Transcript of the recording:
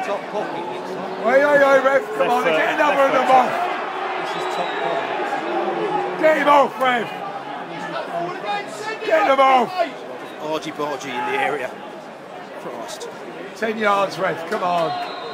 top pocket. Oi, ref, come on, get another of them off. This is top pocket. Get him off, ref. Get them off. Argy-bargy in the area. Christ. 10 yards, ref, come on.